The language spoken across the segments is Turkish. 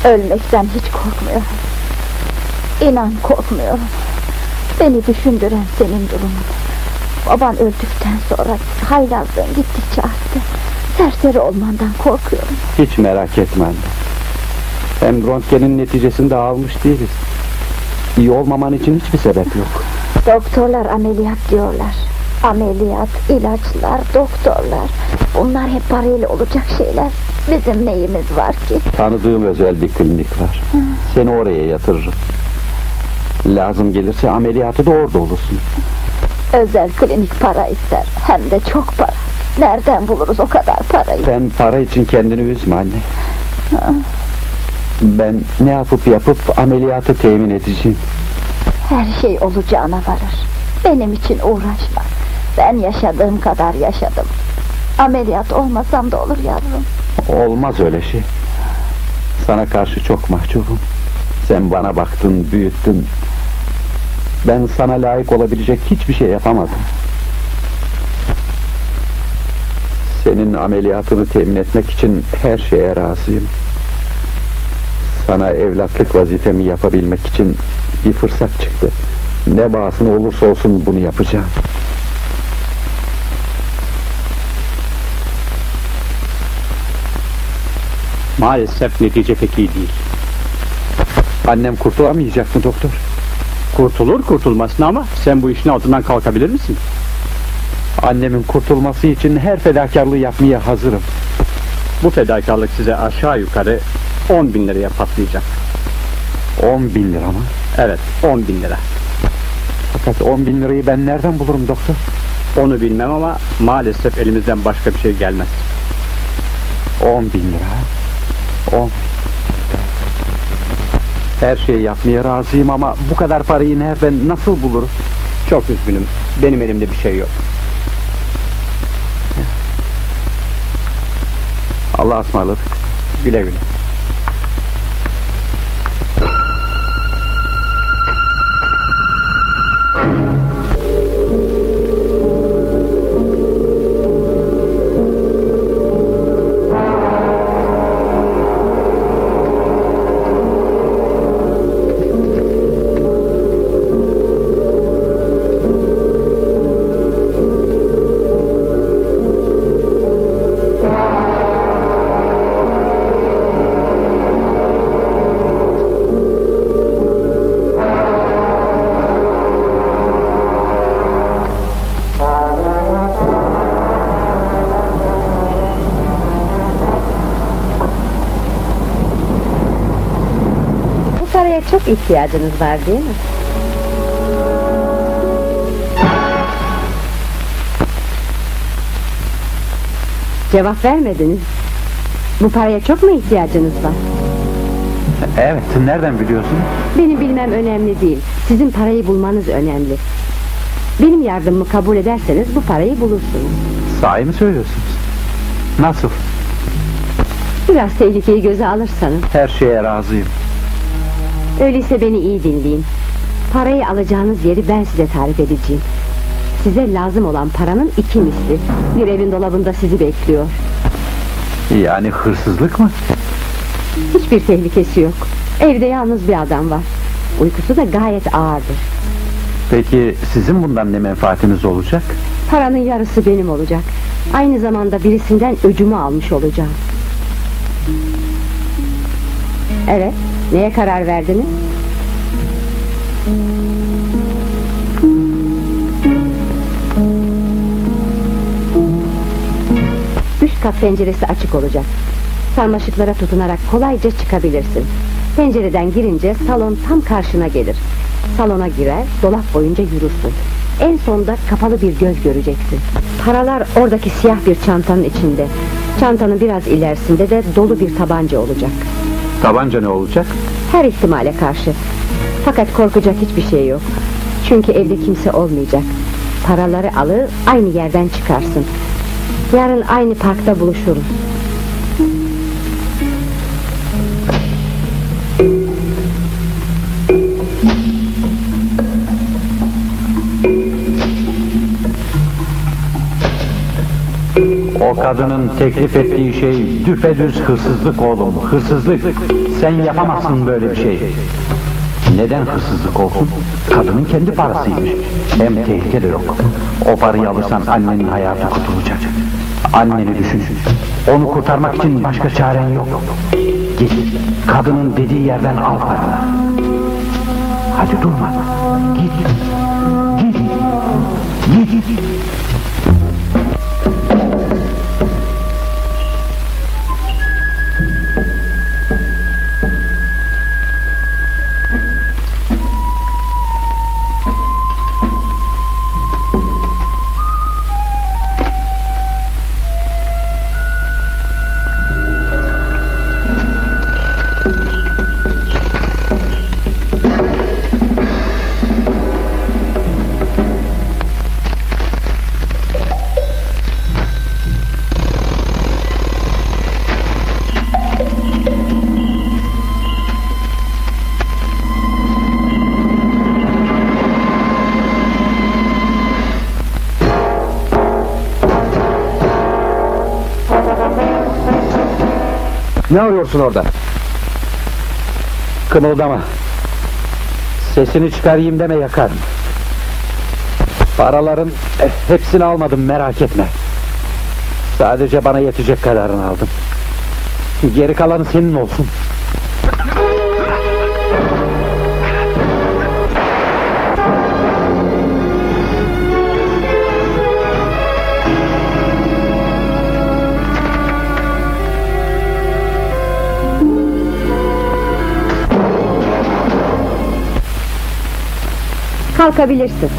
Ölmekten hiç korkmuyorum. İnan korkmuyorum. Beni düşündüren senin durumun. Baban öldükten sonra haylazlığın gittikçe arttı. Serseri olmandan korkuyorum. Hiç merak etme anne. Hem röntgenin neticesinde almış değiliz. İyi olmaman için hiçbir sebep yok. Doktorlar ameliyat diyorlar. Ameliyat, ilaçlar, doktorlar. Bunlar hep parayla olacak şeyler. Bizim neyimiz var ki? Tanıdığım özel bir klinik var. Seni oraya yatırırım. Lazım gelirse ameliyatı da orada olursun. Özel klinik para ister. Hem de çok para. Nereden buluruz o kadar parayı? Sen para için kendini üzme anne. Ben ne yapıp ameliyatı temin edeceğim. Her şey olacağına varır. Benim için uğraşma. Ben yaşadığım kadar yaşadım. Ameliyat olmasam da olur yavrum. Olmaz öyle şey. Sana karşı çok mahcubum. Sen bana baktın, büyüttün. Ben sana layık olabilecek hiçbir şey yapamadım. Senin ameliyatını temin etmek için her şeye razıyım. Sana evlatlık vazifemi yapabilmek için bir fırsat çıktı. Ne bahasına olursa olsun bunu yapacağım. Maalesef netice pek iyi değil. Annem kurtulamayacak mı doktor? Kurtulur kurtulmasına ama sen bu işin altından kalkabilir misin? Annemin kurtulması için her fedakarlığı yapmaya hazırım. Bu fedakarlık size aşağı yukarı 10.000 liraya patlayacak. 10.000 lira mı? Evet, 10.000 lira. Fakat 10.000 lirayı ben nereden bulurum doktor? Onu bilmem ama maalesef elimizden başka bir şey gelmez. 10.000 lira. 10. Her şeyi yapmaya razıyım ama bu kadar parayı nereden, nasıl bulurum? Çok üzgünüm, benim elimde bir şey yok. Allah'a ısmarladık. Güle güle. Çok ihtiyacınız var değil mi? Cevap vermediniz. Bu paraya çok mu ihtiyacınız var? Evet, nereden biliyorsun? Benim bilmem önemli değil. Sizin parayı bulmanız önemli. Benim yardımımı kabul ederseniz bu parayı bulursunuz. Sahi mi söylüyorsunuz? Nasıl? Biraz tehlikeyi göze alırsanız. Her şeye razıyım. Öyleyse beni iyi dinleyin. Parayı alacağınız yeri ben size tarif edeceğim. Size lazım olan paranın 2 misli. Bir evin dolabında sizi bekliyor. Yani hırsızlık mı? Hiçbir tehlikesi yok. Evde yalnız bir adam var. Uykusu da gayet ağırdır. Peki sizin bundan ne menfaatiniz olacak? Paranın yarısı benim olacak. Aynı zamanda birisinden öcümü almış olacağım. Evet, neye karar verdiniz? Üst kat penceresi açık olacak. Sarmaşıklara tutunarak kolayca çıkabilirsin. Pencereden girince salon tam karşına gelir. Salona girer, dolap boyunca yürürsün. En sonda kapalı bir göz göreceksin. Paralar oradaki siyah bir çantanın içinde. Çantanın biraz ilerisinde de dolu bir tabanca olacak. Tabanca ne olacak? Her ihtimale karşı. Fakat korkacak hiçbir şey yok. Çünkü evde kimse olmayacak. Paraları alıp aynı yerden çıkarsın. Yarın aynı parkta buluşuruz. O O kadının teklif ettiği şey düpedüz hırsızlık oğlum, hırsızlık. Sen yapamazsın böyle bir şey. Neden hırsızlık olsun? Kadının kendi parasıymış. Hem tehlike de yok. O parayı alırsan annenin hayatı kurtulacak. Anneni düşün. Onu kurtarmak için başka çaren yok. Git, kadının dediği yerden al paranı. Hadi durma. Git. Git. Ne arıyorsun orada? Kımıldama. Sesini çıkarayım deme, yakarım. Paraların hepsini almadım, merak etme. Sadece bana yetecek kadarını aldım. Geri kalanı senin olsun. Kalkabilirsin.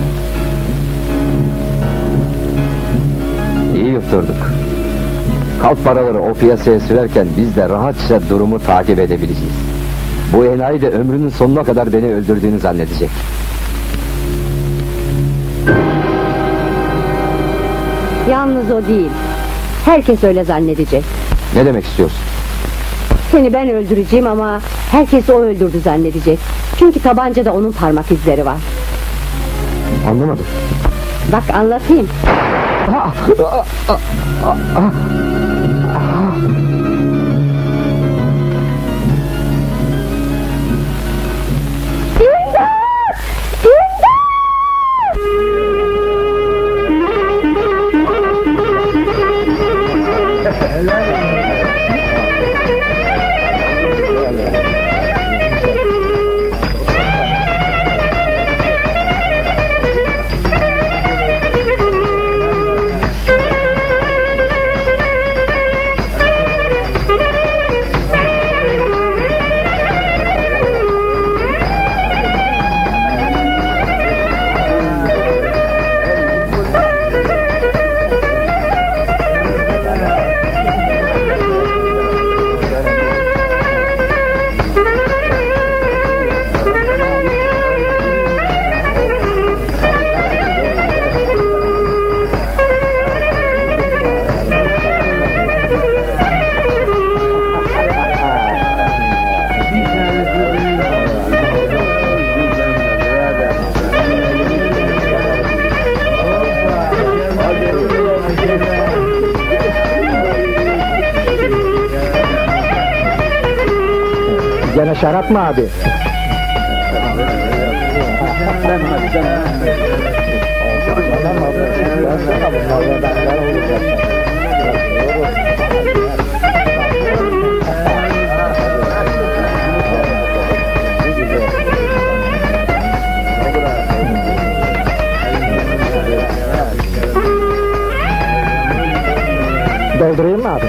İyi yutturduk. Kalk paraları o piyasaya sürerken biz de rahatça durumu takip edebileceğiz. Bu enayi de ömrünün sonuna kadar beni öldürdüğünü zannedecek. Yalnız o değil. Herkes öyle zannedecek. Ne demek istiyorsun? Seni ben öldüreceğim ama herkes o öldürdü zannedecek. Çünkü tabancada onun parmak izleri var. Anlamadım. Bak anlatayım. Gene şarap mı abi? Doldurayım mı abi?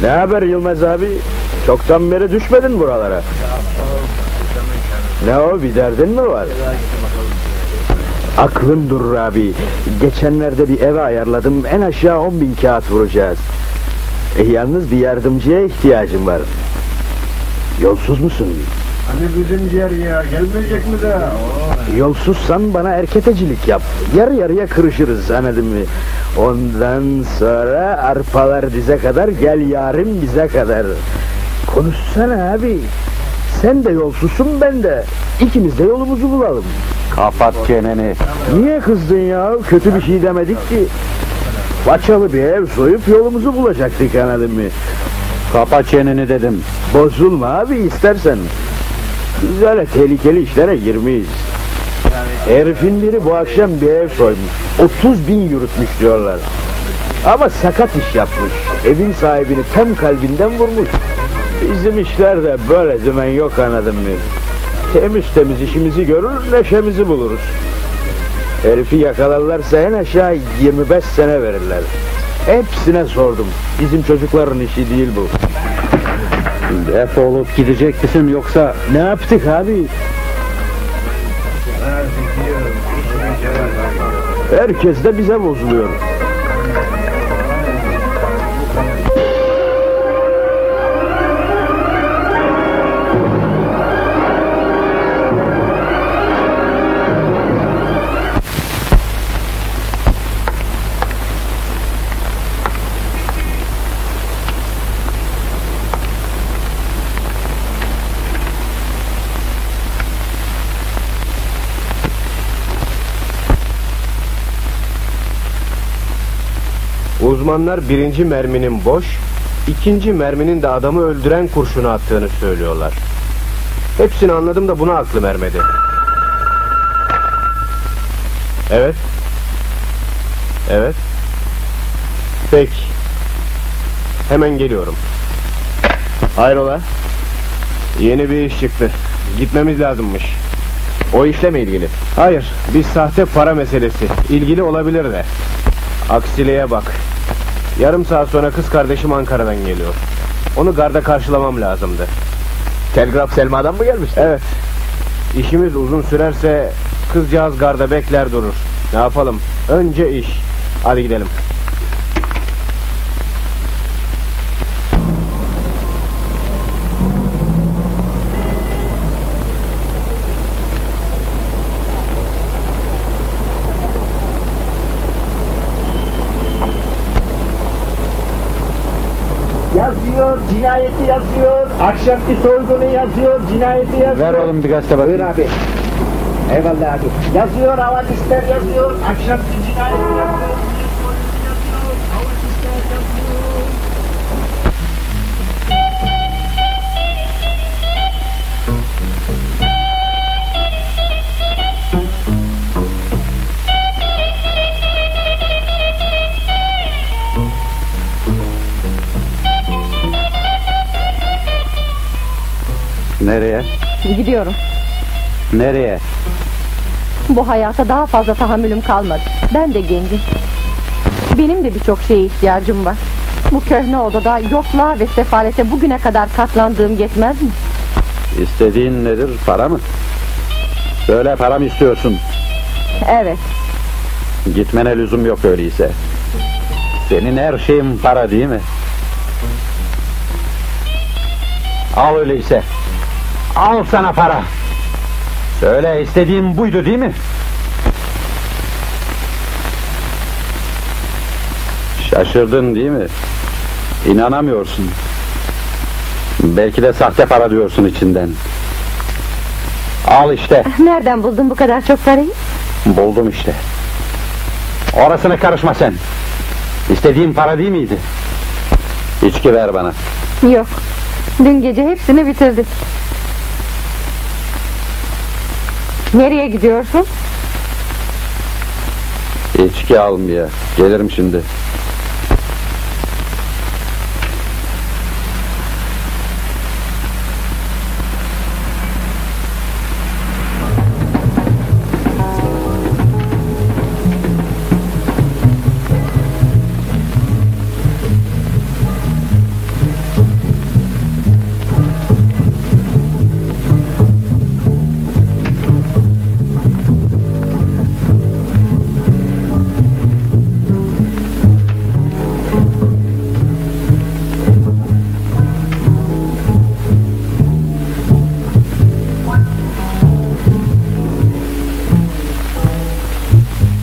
Ne haber Yılmaz abi? Çoktan beri düşmedin buralara. Ne o, bir derdin mi var? Aklın durur abi. Geçenlerde bir eve ayarladım. En aşağı 10.000 kağıt vuracağız. Yalnız bir yardımcıya ihtiyacım var. Yolsuz musun? Hani bizim ciğer ya, gelmeyecek mi de? Yolsuzsan bana erketecilik yap. Yarı yarıya kırışırız, anladın mı? Ondan sonra arpalar dize kadar, gel yarim bize kadar. Konuşsana abi. Sen de yolsuzsun, ben de. İkimiz de yolumuzu bulalım. Kapat çeneni. Niye kızdın ya? Kötü bir şey demedik ki. Paçalı bir ev soyup yolumuzu bulacaktık, anladın mı? Kapa çeneni dedim. Bozulma abi istersen. Biz öyle tehlikeli işlere girmeyiz. Herifin biri bu akşam bir ev soymuş. 30.000 yürütmüş diyorlar. Ama sakat iş yapmış. Evin sahibini tam kalbinden vurmuş. Bizim işlerde böyle dümen yok, anladın mı? Temiz temiz işimizi görür, neşemizi buluruz. Herifi yakalarlarsa en aşağı 25 sene verirler. Hepsine sordum. Bizim çocukların işi değil bu. Defolup gidecek misin yoksa? Ne yaptık abi? Herkes de bize bozuluyor. Uzmanlar birinci merminin boş, ikinci merminin de adamı öldüren kurşunu attığını söylüyorlar. Hepsini anladım da buna aklım ermedi. Evet. Evet. Peki. Hemen geliyorum. Hayrola? Yeni bir iş çıktı. Gitmemiz lazımmış. O işle mi ilgili? Hayır, bir sahte para meselesi. İlgili olabilir de. Aksiliğe bak. Yarım saat sonra kız kardeşim Ankara'dan geliyor. Onu garda karşılamam lazımdı. Telgraf Selma'dan mı gelmiş? Evet. İşimiz uzun sürerse kızcağız garda bekler durur. Ne yapalım? Önce iş. Hadi gidelim. Yazıyor, cinayeti yazıyor. Akşamki soygunu yazıyor, cinayeti yazıyor. Ver oğlum bir gazete bakayım. Buyur abi. Eyvallah abi. Yazıyor, havadisler yazıyor. Akşamki cinayeti yazıyor. Soygunu yazıyor, havadisler yazıyor. Nereye? Gidiyorum. Nereye? Bu hayata daha fazla tahammülüm kalmadı. Ben de gencim. Benim de birçok şeye ihtiyacım var. Bu köhne odada yokluğa ve sefalete bugüne kadar katlandığım yetmez mi? İstediğin nedir? Para mı? Söyle, para mı istiyorsun? Evet. Gitmene lüzum yok öyleyse. Senin her şeyin para değil mi? Al öyleyse. Al sana para. Söyle, istediğin buydu değil mi? Şaşırdın değil mi? İnanamıyorsun. Belki de sahte para diyorsun içinden. Al işte. Nereden buldun bu kadar çok parayı? Buldum işte. Orasına karışma sen. İstediğin para değil miydi? İçki ver bana. Yok. Dün gece hepsini bitirdik. Nereye gidiyorsun? İçki almaya. Gelirim şimdi.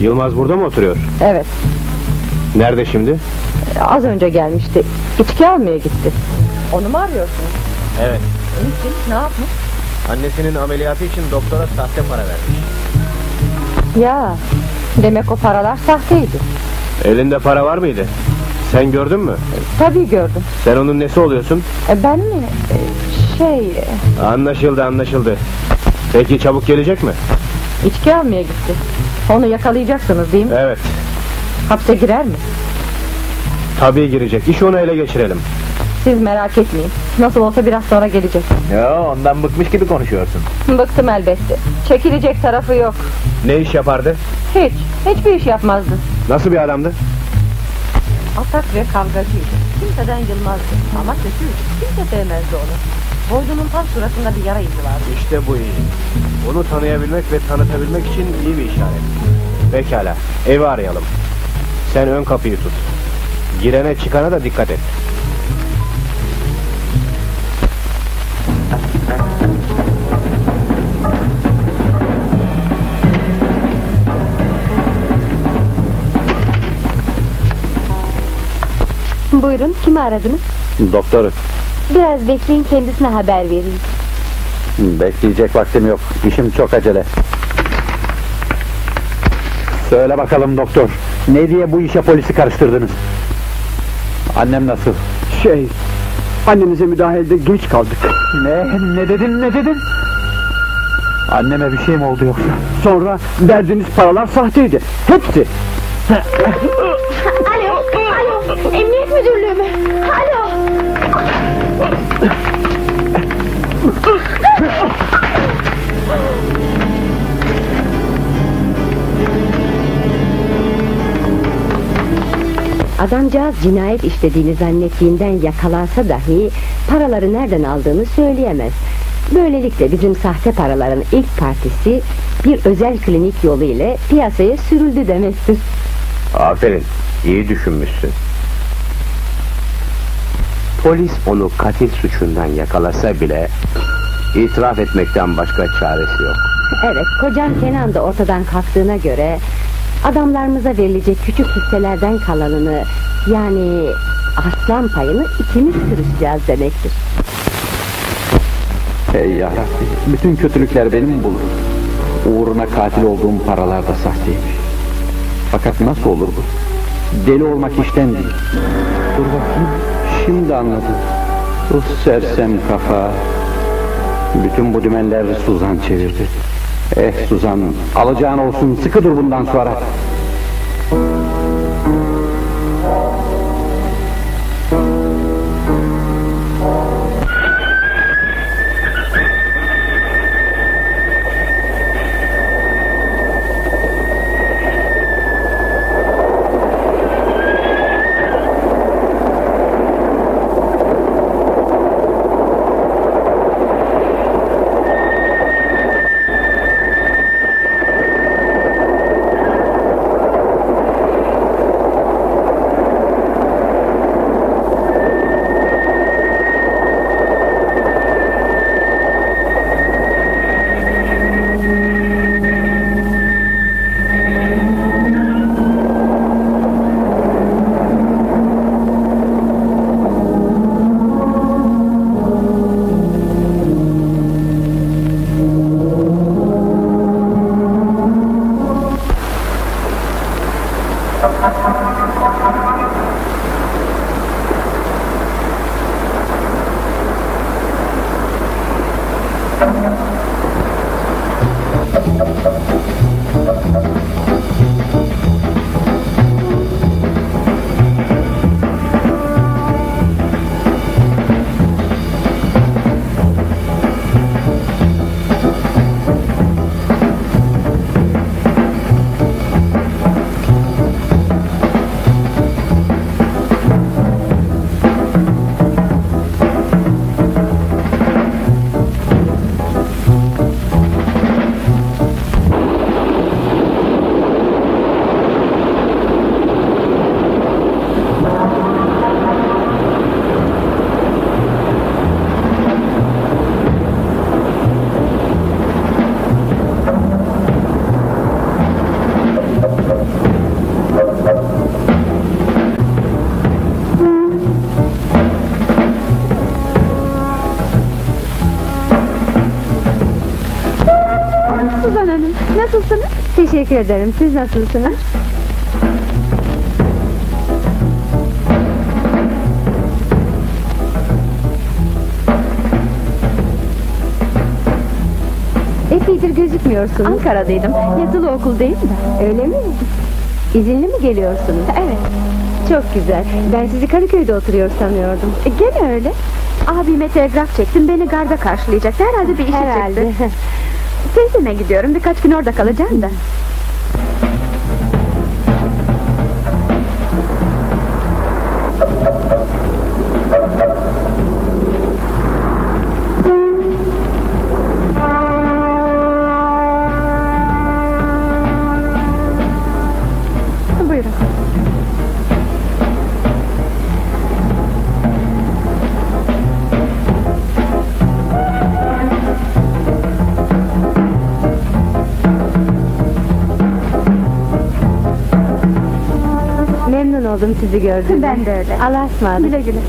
Yılmaz burada mı oturuyor? Evet, Nerede şimdi? az önce gelmişti. İçki almaya gitti. Onu mu arıyorsunuz? Evet. Niçin? Ne yapmış? Annesinin ameliyatı için doktora sahte para vermiş. Ya, demek o paralar sahteydi. Elinde para var mıydı? Sen gördün mü? Tabii gördüm. Sen onun nesi oluyorsun? Ben mi? Anlaşıldı. Peki çabuk gelecek mi? İçki almaya gitti. Onu yakalayacaksınız değil mi? Evet. Hapse girer mi? Tabii girecek. İşi ona ele geçirelim. Siz merak etmeyin. Nasıl olsa biraz sonra gelecek. Ya ondan bıkmış gibi konuşuyorsun. Bıktım elbette. Çekilecek tarafı yok. Ne iş yapardı? Hiçbir iş yapmazdı. Nasıl bir adamdı? Atak ve kavgacıydı. Kimseden yılmazdı. Ama kötüydü. Kimse sevmezdi onu. Boynunun tam suratında bir yara izi vardı. İşte bu iyi. Onu tanıyabilmek ve tanıtabilmek için iyi bir işaret. Pekala, evi arayalım. Sen ön kapıyı tut. Girene çıkana da dikkat et. Buyurun, kimi aradınız? Doktoru. Biraz bekleyin, kendisine haber vereyim. Bekleyecek vaktim yok. İşim çok acele. Söyle bakalım doktor. Ne diye bu işe polisi karıştırdınız? Annem nasıl? Annemize müdahalede geç kaldık. Ne dedin? Anneme bir şey mi oldu yoksa? Sonra verdiğiniz paralar sahteydi. Hepsi. Alo, emniyet müdürlüğü mü? Alo! Adamcağız cinayet işlediğini zannettiğinden yakalansa dahi paraları nereden aldığını söyleyemez. Böylelikle bizim sahte paraların ilk partisi bir özel klinik yolu ile piyasaya sürüldü demektir. Aferin, iyi düşünmüşsün. Polis onu katil suçundan yakalasa bile itiraf etmekten başka çaresi yok. Evet, kocam Kenan da ortadan kalktığına göre adamlarımıza verilecek küçük hisselerden kalanını, yani aslan payını ikimiz sürüşeceğiz demektir. Ey yarabbi, bütün kötülükler benim bulur. Uğruna katil olduğum paralar da sahteymiş. Fakat nasıl olur bu? Deli olmak işten değil. Dur bakayım, şimdi anladım. Sersem kafa. Bütün bu dümenler Suzan çevirdi. Suzan, alacağın olsun, sıkı dur bundan sonra. Hanım, nasılsınız? Teşekkür ederim, siz nasılsınız? Epeydir gözükmüyorsunuz. Ankara'daydım. Yazılı okuldayım da. Öyle mi? İzinli mi geliyorsunuz? Evet. Çok güzel. Ben sizi Kadıköy'de oturuyor sanıyordum. Gene öyle. Abime telgraf çektim. Beni garda karşılayacaktı. Herhalde bir işi Herhalde. çıktı. Teyzeme gidiyorum. Birkaç gün orada kalacağım da. Buyurun. Memnun oldum sizi gördüm. Ben de öyle. Allah'a ısmarladık. Güle güle.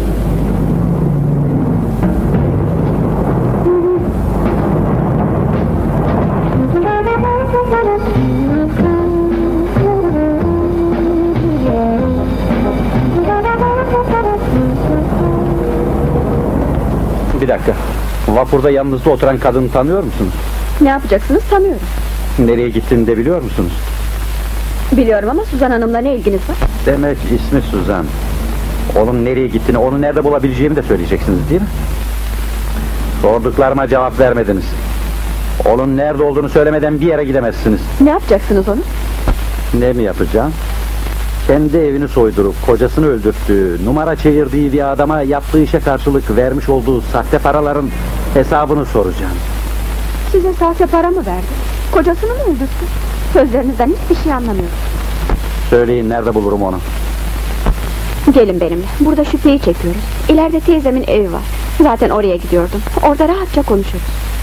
Bir dakika. Vapurda yanınızda oturan kadını tanıyor musunuz? Ne yapacaksınız tanıyorum. Nereye gittiğini de biliyor musunuz? Biliyorum ama Suzan Hanım'la ne ilginiz var? Demek ismi Suzan. Onun nereye gittiğini, onu nerede bulabileceğimi de söyleyeceksiniz değil mi? Sorduklarıma cevap vermediniz. Onun nerede olduğunu söylemeden bir yere gidemezsiniz. Ne yapacaksınız onu? Ne mi yapacağım? Kendi evini soydurup kocasını öldürttüğü, numara çevirdiği bir adama yaptığı işe karşılık vermiş olduğu sahte paraların hesabını soracağım. Size sahte para mı verdi? Kocasını mı öldürdü? Sözlerinizden hiçbir şey anlamıyorum. Söyleyin, nerede bulurum onu? Gelin benimle. Burada şüpheyi çekiyoruz. İleride teyzemin evi var. Zaten oraya gidiyordum. Orada rahatça konuşuruz.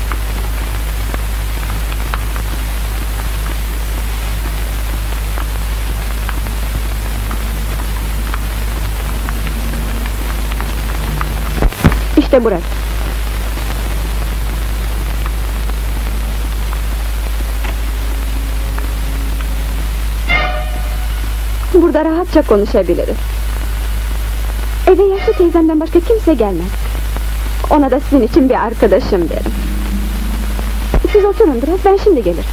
İşte burası. Burada rahatça konuşabiliriz. Eve yaşlı teyzemden başka kimse gelmez. Ona da sizin için bir arkadaşım derim. Siz oturun biraz, ben şimdi gelirim.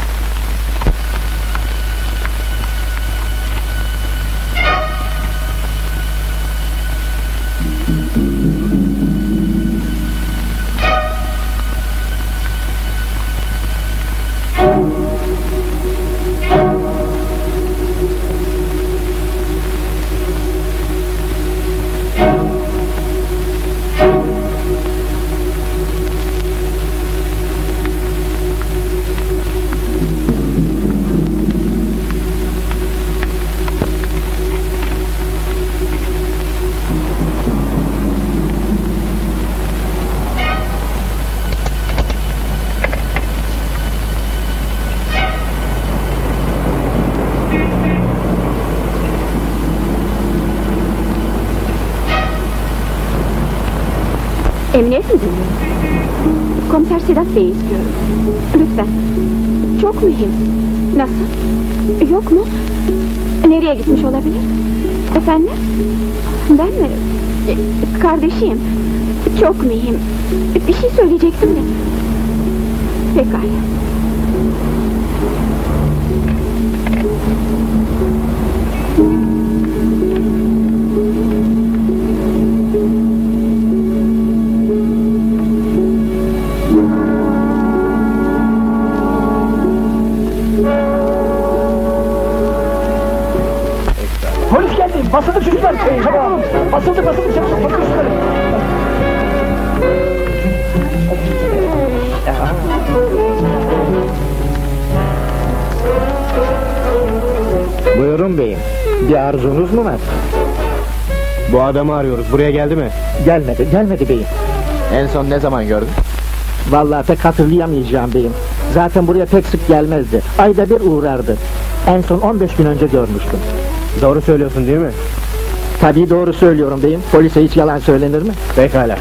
Emniyet mi dinliyor? Komiser Sedat Bey'i istiyorum. Lütfen. Çok mühim. Nasıl? Yok mu? Nereye gitmiş olabilir? Efendim? Ben mi? Kardeşim. Çok mühim. Bir şey söyleyecektim de. Pekala. Polis geldi. Basıldı çocuklar. Çabuk olun. Basıldı. Çabuk. Bakın şunları. Buyurun beyim. Bir arzunuz mu var? Bu adamı arıyoruz. Buraya geldi mi? Gelmedi beyim. En son ne zaman gördün? Vallahi pek hatırlayamayacağım beyim. Zaten buraya pek sık gelmezdi. Ayda bir uğrardı. En son 15 gün önce görmüştüm. Doğru söylüyorsun değil mi? Tabii doğru söylüyorum beyim. Polise hiç yalan söylenir mi? Pekala.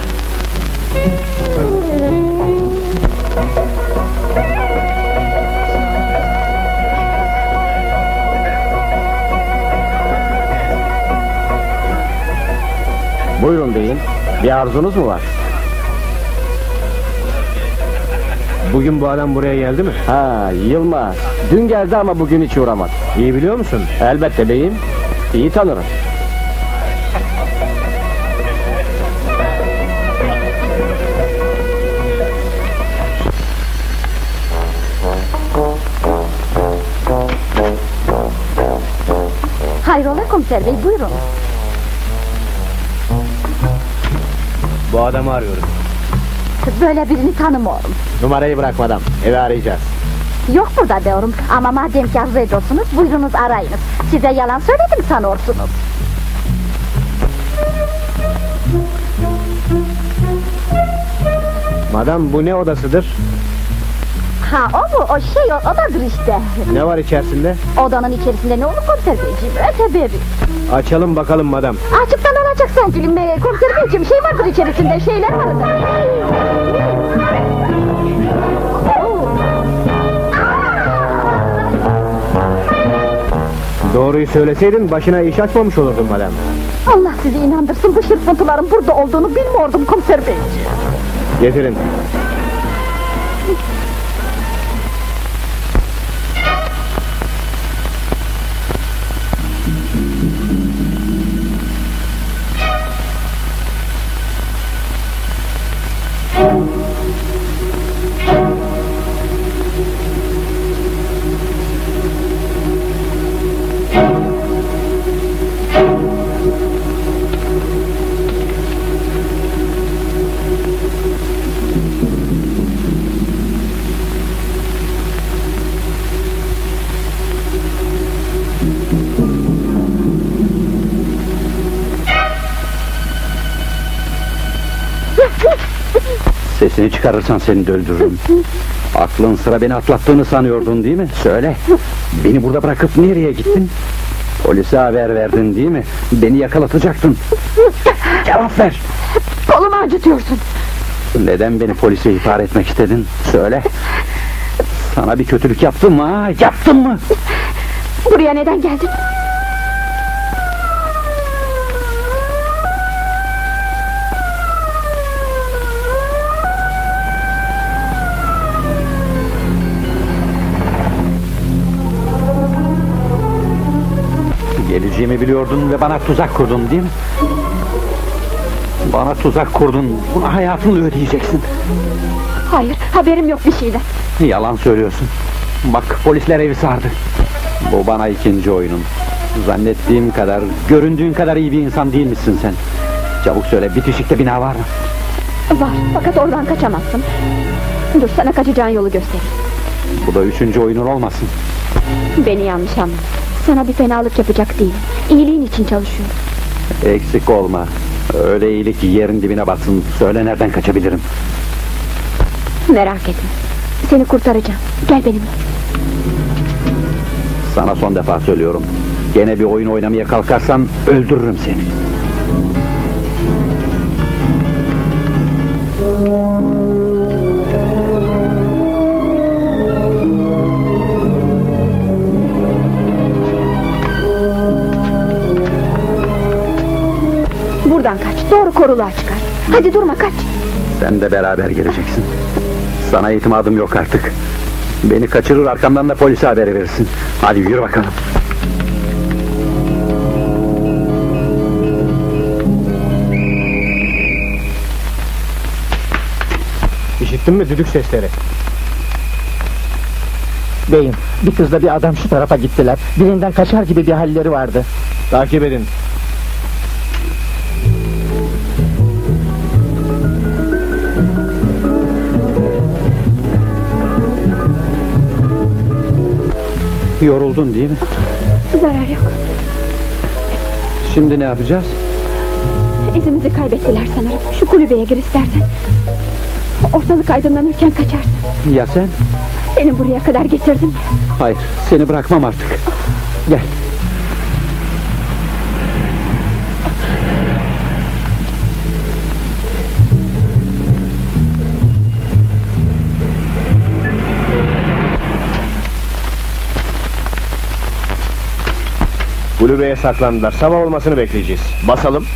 Bir arzunuz mu var? Bugün bu adam buraya geldi mi? Ha, Yılmaz. Dün geldi ama bugün hiç uğramadı. İyi biliyor musun? Elbette beyim. İyi tanırım. Hayrola komiser bey, buyurun. Bu adamı arıyorum. Böyle birini tanımıyorum. Numarayı bırakmadan evi arayacağız. Yok burada diyorum ama madem ki arzu ediyorsunuz buyurunuz arayınız. Size yalan söyledim sanıyorsunuz. Madam, bu ne odasıdır? Ha o mu? O şey odadır işte. Ne var içerisinde? Odanın içerisinde ne olur komiser beyciğim? Öteberi. Açalım bakalım madam. Açıktan olacak sanki. Komiser beyciğim şey vardır içerisinde, şeyler vardır. Doğruyu söyleseydin başına iş açmamış olurdun madam. Allah sizi inandırsın, bu şırfıntıların burada olduğunu bilmiyordum komiser beyciğim. Getirin. Sesini çıkarırsan seni de öldürürüm. Aklın sıra beni atlattığını sanıyordun değil mi? Söyle. Beni burada bırakıp nereye gittin? Polise haber verdin değil mi? Beni yakalatacaktın. Cevap ver. Kolumu acıtıyorsun. Neden beni polise ihbar etmek istedin? Söyle. Sana bir kötülük yaptım mı ha? Yaptın mı? Buraya neden geldin? Geleceğimi biliyordun ve bana tuzak kurdun değil mi? Bana tuzak kurdun. Buna hayatınla ödeyeceksin. Hayır, haberim yok bir şeyden. Yalan söylüyorsun. Bak polisler evi sardı. Bu bana ikinci oyunun. Zannettiğim kadar, göründüğün kadar iyi bir insan değil misin sen? Çabuk söyle, bitişikte bina var mı? Var, fakat oradan kaçamazsın. Dur, sana kaçacağın yolu göstereyim. Bu da üçüncü oyunun olmasın. Beni yanlış anladın. Sana bir fenalık yapacak değilim. İyiliğin için çalışıyorum. Eksik olma. Öyle iyilik yerin dibine batsın. Söyle nereden kaçabilirim? Merak etme. Seni kurtaracağım. Gel benimle. Sana son defa söylüyorum. Gene bir oyun oynamaya kalkarsan öldürürüm seni. Buradan kaç. Doğru koruluğa çıkar. Hadi durma, kaç. Sen de beraber geleceksin. Sana itimadım yok artık. Beni kaçırır, arkamdan da polise haber verirsin. Hadi yürü bakalım. İşittin mi düdük sesleri? Beyim, bir kızla bir adam şu tarafa gittiler. Birinden kaçar gibi bir halleri vardı. Takip edin. Yoruldun değil mi? Zarar yok. Şimdi ne yapacağız? İzimizi kaybettiler sanırım. Şu kulübeye gir istersen. Ortalık aydınlanırken kaçarsın. Ya sen? Seni buraya kadar getirdim. Hayır, seni bırakmam artık. Gel. Kulübeye saklandılar. Sabah olmasını bekleyeceğiz. Basalım.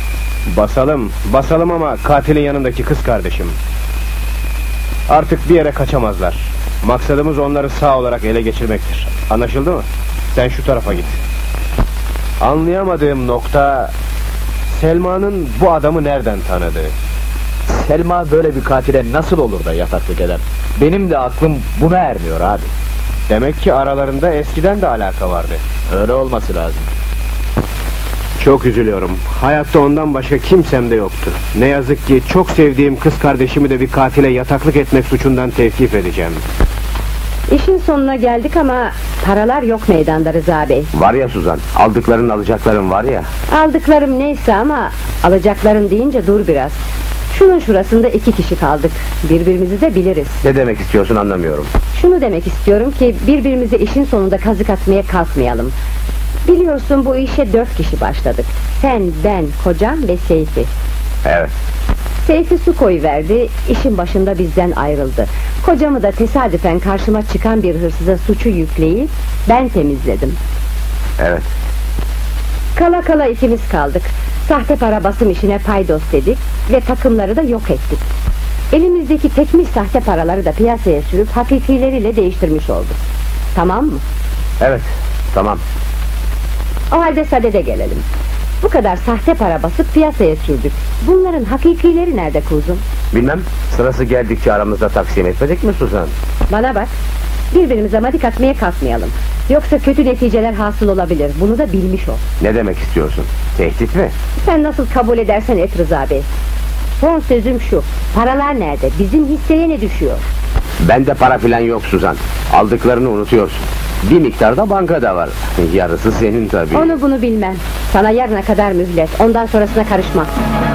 Basalım ama katilin yanındaki kız kardeşim. Artık bir yere kaçamazlar. Maksadımız onları sağ olarak ele geçirmektir. Anlaşıldı mı? Sen şu tarafa git. Anlayamadığım nokta... Selma'nın bu adamı nereden tanıdığı. Selma böyle bir katile nasıl olur da yataklık eder? Benim de aklım buna ermiyor abi. Demek ki aralarında eskiden de alaka vardı. Öyle olması lazım. Çok üzülüyorum. Hayatta ondan başka kimsem de yoktu. Ne yazık ki çok sevdiğim kız kardeşimi de bir katile yataklık etmek suçundan tevkif edeceğim. İşin sonuna geldik ama paralar yok meydanda Rıza Bey. Var ya Suzan, aldıkların alacakların var ya. Aldıklarım neyse ama alacaklarım deyince dur biraz. Şunun şurasında 2 kişi kaldık. Birbirimizi de biliriz. Ne demek istiyorsun anlamıyorum. Şunu demek istiyorum ki birbirimize işin sonunda kazık atmaya kalkmayalım. Biliyorsun bu işe 4 kişi başladık. Sen, ben, kocam ve Seyfi. Evet. Seyfi su koyuverdi, işin başında bizden ayrıldı. Kocamı da tesadüfen karşıma çıkan bir hırsıza suçu yükleyip ben temizledim. Evet. Kala kala ikimiz kaldık. Sahte para basım işine paydos dedik ve takımları da yok ettik. Elimizdeki tekmiş sahte paraları da piyasaya sürüp hakikileriyle değiştirmiş olduk. Tamam mı? Evet, tamam. O halde sadede gelelim. Bu kadar sahte para basıp piyasaya sürdük. Bunların hakikileri nerede kuzum? Bilmem, sırası geldikçe aramızda taksim etmedik mi Suzan? Bana bak, birbirimize madik atmaya kalkmayalım. Yoksa kötü neticeler hasıl olabilir, bunu da bilmiş ol. Ne demek istiyorsun? Tehdit mi? Sen nasıl kabul edersen et Rıza Bey. Son sözüm şu, paralar nerede, bizim hisseye ne düşüyor? Bende para filan yok Suzan. Aldıklarını unutuyorsun. Bir miktar da bankada var. Yarısı senin tabii. Onu bunu bilmem. Sana yarına kadar mühlet, ondan sonrasına karışmam.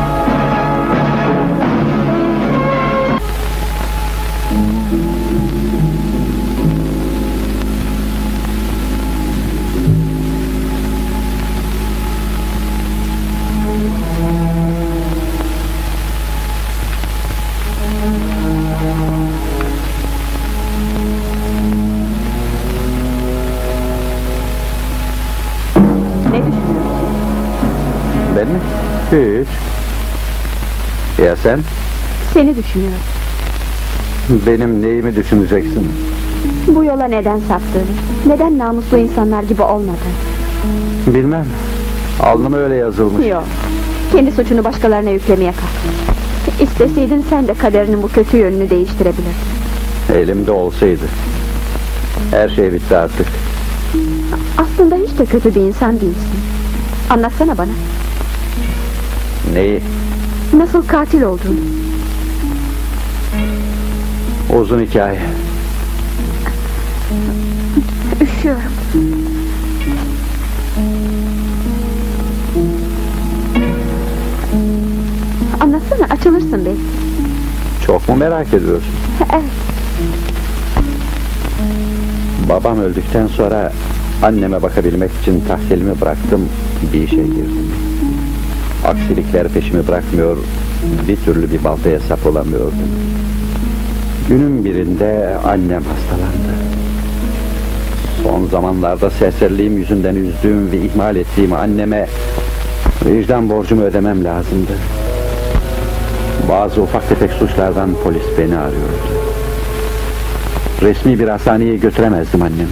Ben mi? Hiç. Ya sen? Seni düşünüyorum. Benim neyimi düşüneceksin? Bu yola neden saptığını, neden namuslu insanlar gibi olmadığını. Bilmem. Alnıma öyle yazılmış. Yok, kendi suçunu başkalarına yüklemeye kalk. İsteseydin sen de kaderinin bu kötü yönünü değiştirebilirdin. Elimde olsaydı. Her şey bitti artık. Aslında hiç de kötü bir insan değilsin. Anlatsana bana. Neyi? Nasıl katil oldun? Uzun hikaye. Üşüyorum. Anlatsana, açılırsın belki. Çok mu merak ediyorsun? Evet. Babam öldükten sonra anneme bakabilmek için tahsilimi bıraktım, bir işe girdim. Aksilikler peşimi bırakmıyor, bir türlü bir baltaya sap olamıyordum. Günün birinde annem hastalandı. Son zamanlarda serseriliğim yüzünden üzdüğüm ve ihmal ettiğim anneme vicdan borcumu ödemem lazımdı. Bazı ufak tefek suçlardan polis beni arıyordu. Resmi bir hastaneye götüremezdim annemi.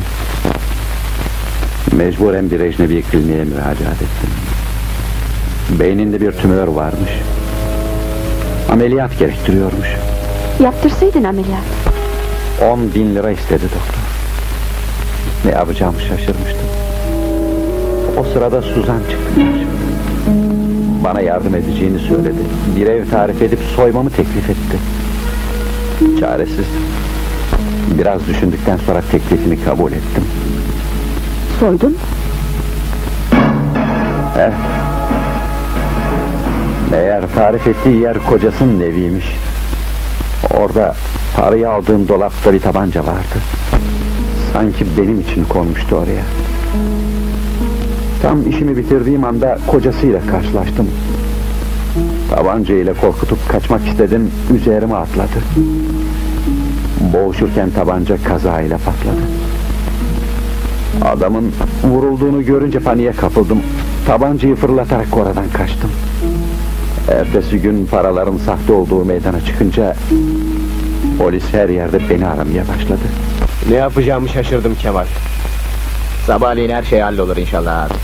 Mecburen bir ecnebi kliniğe müracaat ettim. Beyninde bir tümör varmış. Ameliyat gerektiriyormuş. Yaptırsaydın ameliyat. 10.000 lira istedi doktor. Ne yapacağımı şaşırmıştım. O sırada Suzan çıktı karşıma. Bana yardım edeceğini söyledi. Bir ev tarif edip soymamı teklif etti. Çaresiz. Biraz düşündükten sonra teklifini kabul ettim. Soydun? Evet. Meğer tarif ettiği yer kocasının eviymiş. Orada parayı aldığım dolapta bir tabanca vardı. Sanki benim için konmuştu oraya. Tam işimi bitirdiğim anda kocasıyla karşılaştım. Tabancayla korkutup kaçmak istedim, üzerime atladı. Boğuşurken tabanca kazayla patladı. Adamın vurulduğunu görünce paniğe kapıldım. Tabancayı fırlatarak oradan kaçtım. Ertesi gün paraların sahte olduğu meydana çıkınca polis her yerde beni aramaya başladı. Ne yapacağımı şaşırdım Kemal. Sabahleyin her şey hallolur inşallah abi.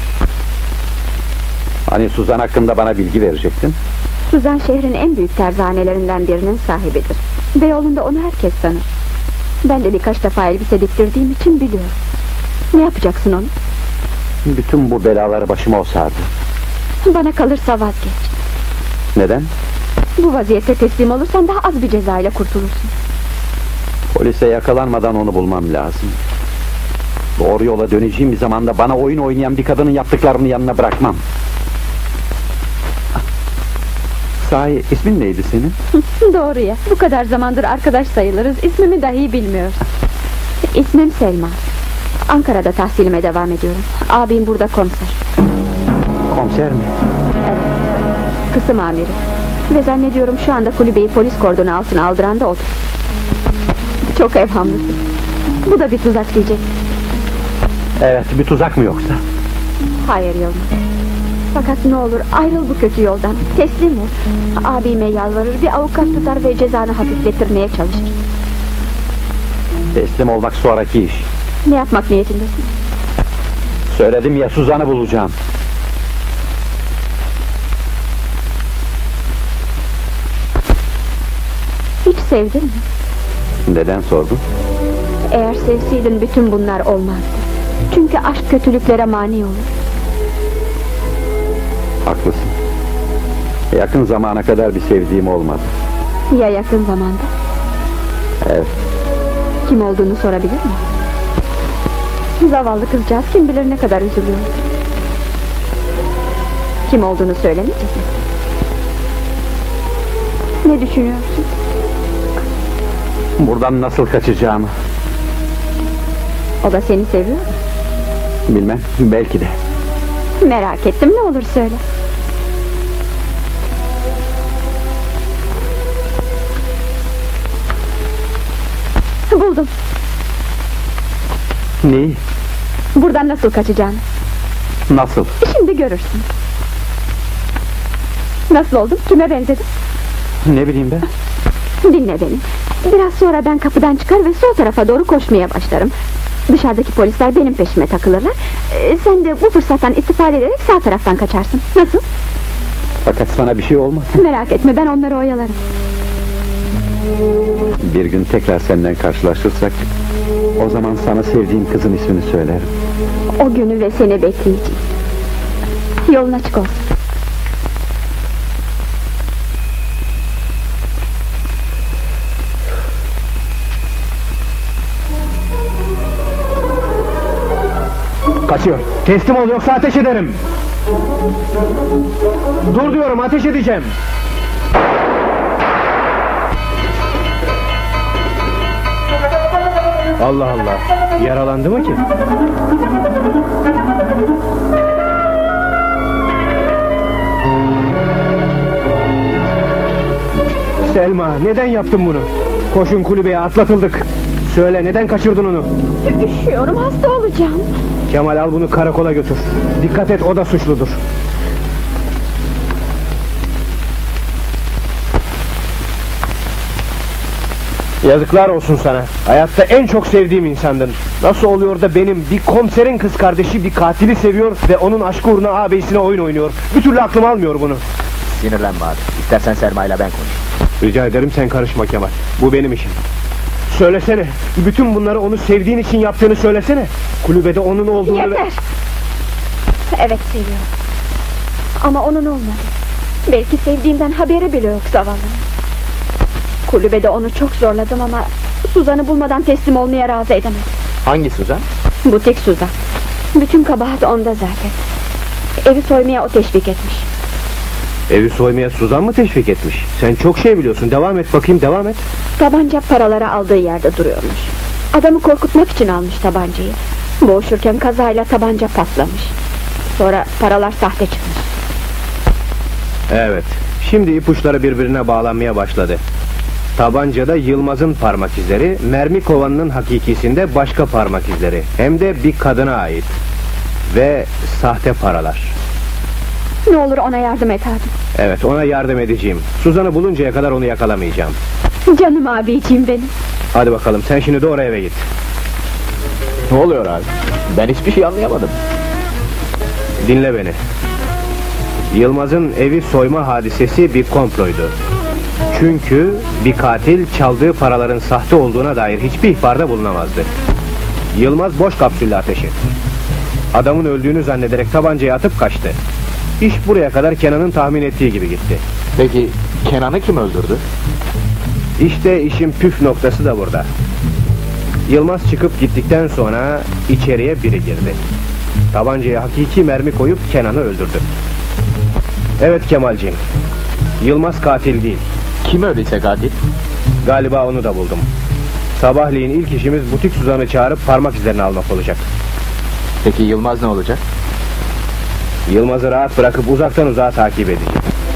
Hani Suzan hakkında bana bilgi verecektin? Suzan şehrin en büyük terzanelerinden birinin sahibidir. Beyoğlu'nda onu herkes tanır. Ben de birkaç defa elbise diktirdiğim için biliyorum. Ne yapacaksın onu? Bütün bu belaları başıma o sardı. Bana kalırsa vazgeç. Neden? Bu vaziyette teslim olursan daha az bir cezayla kurtulursun. Polise yakalanmadan onu bulmam lazım. Doğru yola döneceğim bir zamanda bana oyun oynayan bir kadının yaptıklarını yanına bırakmam. Sahi ismin neydi senin? Doğru ya, bu kadar zamandır arkadaş sayılırız, ismimi dahi bilmiyoruz. İsmim Selma. Ankara'da tahsilime devam ediyorum. Abim burada komiser. Komiser mi? Evet, kısım amiri. Ve zannediyorum şu anda kulübeyi polis kordonu altına aldıran da odur. Çok evhamlısın. Bu da bir tuzak diyecek. Evet, bir tuzak mı yoksa? Hayır Yılmaz. Fakat ne olur ayrıl bu kötü yoldan. Teslim ol. Abime yalvarır, bir avukat tutar ve cezanı hafifletirmeye çalışır. Teslim olmak sonraki iş. Ne yapmak niyetindesin? Söyledim ya, Suzan'ı bulacağım. Hiç sevdin mi? Neden sordun? Eğer sevseydin bütün bunlar olmazdı. Çünkü aşk kötülüklere mani olur. Haklısın. Yakın zamana kadar bir sevdiğim olmadı. Ya yakın zamanda? Evet. Kim olduğunu sorabilir miyim? Zavallı kızcağız kim bilir ne kadar üzülüyor. Kim olduğunu söylemeyecek misin? Ne düşünüyorsun? Buradan nasıl kaçacağımı. O da seni seviyor mu? Bilmem, belki de. Merak ettim, ne olur söyle. Buldum. Neyi? Buradan nasıl kaçacağını. Nasıl? Şimdi görürsün. Nasıl oldum? Kime benzedim? Ne bileyim ben? Dinle beni. Biraz sonra ben kapıdan çıkar ve sol tarafa doğru koşmaya başlarım. Dışarıdaki polisler benim peşime takılırlar. Sen de bu fırsattan istifade ederek sağ taraftan kaçarsın. Nasıl? Fakat sana bir şey olmaz. Merak etme, ben onları oyalarım. Bir gün tekrar senden karşılaşırsak, o zaman sana sevdiğim kızın ismini söylerim. O günü ve seni bekleyeceğim. Yolun açık olsun. Kaçıyor. Teslim ol yoksa ateş ederim. Dur diyorum, ateş edeceğim. Allah Allah. Yaralandı mı ki? Selma, neden yaptın bunu? Koşun kulübeye, atlatıldık. Söyle, neden kaçırdın onu? Üşüyorum, hasta olacağım. Kemal, al bunu karakola götür. Dikkat et, o da suçludur. Yazıklar olsun sana. Hayatta en çok sevdiğim insandın. Nasıl oluyor da benim bir komiserin kız kardeşi bir katili seviyor ve onun aşkı uğruna ağabeyisine oyun oynuyor? Bir türlü aklım almıyor bunu. Sinirlenme abi. İstersen Selma'yla ben konuşayım. Rica ederim, sen karışma Kemal. Bu benim işim. Söylesene. Bütün bunları onu sevdiğin için yaptığını söylesene. Kulübede onun olduğunu... Yeter! Evet, seviyorum. Ama onun olmadı. Belki sevdiğimden haberi bile yok zavallı. Kulübede onu çok zorladım ama Suzan'ı bulmadan teslim olmaya razı edemem. Hangi Suzan? Butik Suzan. Bütün kabahat onda zaten. Evi soymaya o teşvik etmiş. Evi soymaya Suzan mı teşvik etmiş? Sen çok şey biliyorsun. Devam et bakayım, devam et. Tabanca paraları aldığı yerde duruyormuş. Adamı korkutmak için almış tabancayı. Boğuşurken kazayla tabanca patlamış. Sonra paralar sahte çıkmış. Evet. Şimdi ipuçları birbirine bağlanmaya başladı. Tabancada Yılmaz'ın parmak izleri, mermi kovanının hakikisinde başka parmak izleri. Hem de bir kadına ait. Ve sahte paralar. Ne olur ona yardım et abi. Evet, ona yardım edeceğim. Suzan'ı buluncaya kadar onu yakalamayacağım. Canım abiciğim benim. Hadi bakalım, sen şimdi doğru eve git. Ne oluyor abi? Ben hiçbir şey anlayamadım. Dinle beni. Yılmaz'ın evi soyma hadisesi bir komploydu. Çünkü bir katil çaldığı paraların sahte olduğuna dair hiçbir ihbarda bulunamazdı. Yılmaz boş kapsülle ateş etti. Adamın öldüğünü zannederek tabancayı atıp kaçtı. İş buraya kadar Kenan'ın tahmin ettiği gibi gitti. Peki Kenan'ı kim öldürdü? İşte işin püf noktası da burada. Yılmaz çıkıp gittikten sonra içeriye biri girdi. Tabancaya hakiki mermi koyup Kenan'ı öldürdü. Evet Kemalciğim, Yılmaz katil değil. Kim öldüyse katil? Galiba onu da buldum. Sabahleyin ilk işimiz butik Suzan'ı çağırıp parmak izlerini almak olacak. Peki Yılmaz ne olacak? Yılmaz'ı rahat bırakıp uzaktan uzağa takip edeceğim.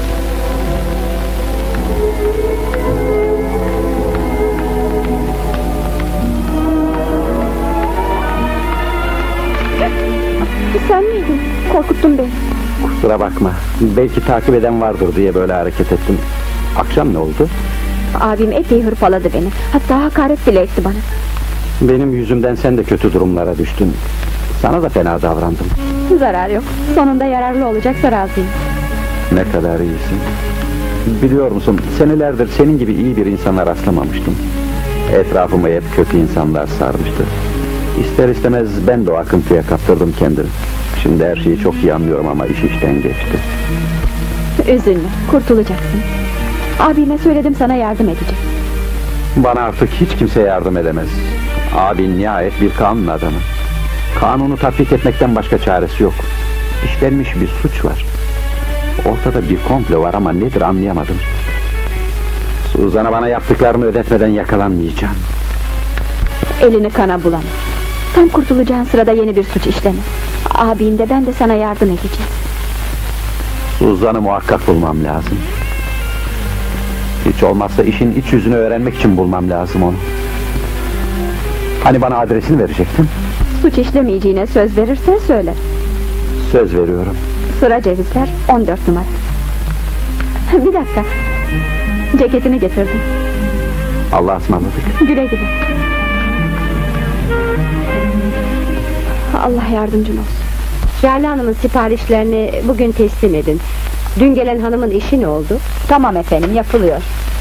Sen miydin? Korkuttun beni. Kusura bakma. Belki takip eden vardır diye böyle hareket ettim. Akşam ne oldu? Abim epey hırpaladı beni. Hatta hakaret bile etti bana. Benim yüzümden sen de kötü durumlara düştün. Sana da fena davrandım. Zarar yok. Sonunda yararlı olacaksa razıyım. Ne kadar iyisin. Biliyor musun, senelerdir senin gibi iyi bir insana rastlamamıştım. Etrafımı hep kötü insanlar sarmıştı. İster istemez ben de o akıntıya kaptırdım kendimi. Şimdi her şeyi çok iyi anlıyorum ama iş işten geçti. Üzülme, kurtulacaksın. Abime söyledim, sana yardım edecek. Bana artık hiç kimse yardım edemez. Abin nihayet bir kanun adamı. Kanunu tatbik etmekten başka çaresi yok. İşlenmiş bir suç var. Ortada bir komplo var ama nedir anlayamadım. Suzan'a bana yaptıklarını ödetmeden yakalanmayacağım. Elini kana bulama. Tam kurtulacağın sırada yeni bir suç işleme. Abin de ben de sana yardım edeceğiz. Suzan'ı muhakkak bulmam lazım. Hiç olmazsa işin iç yüzünü öğrenmek için bulmam lazım onu. Hani bana adresini verecektin? Suç işlemeyeceğine söz verirsen söyle. Söz veriyorum. Sıra Cevizler 14 numara. Bir dakika. Ceketini getirdim. Allah'a ısmarladık. Güle güle. Allah yardımcın olsun. Şerli Hanım'ın siparişlerini bugün teslim edin. Dün gelen hanımın işi ne oldu? Tamam efendim, yapılıyor.